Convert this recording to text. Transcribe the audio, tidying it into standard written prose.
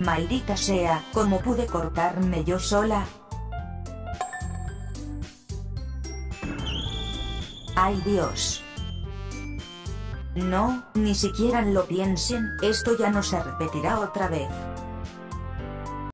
Maldita sea, ¿cómo pude cortarme yo sola? ¡Ay Dios! No, ni siquiera lo piensen, esto ya no se repetirá otra vez.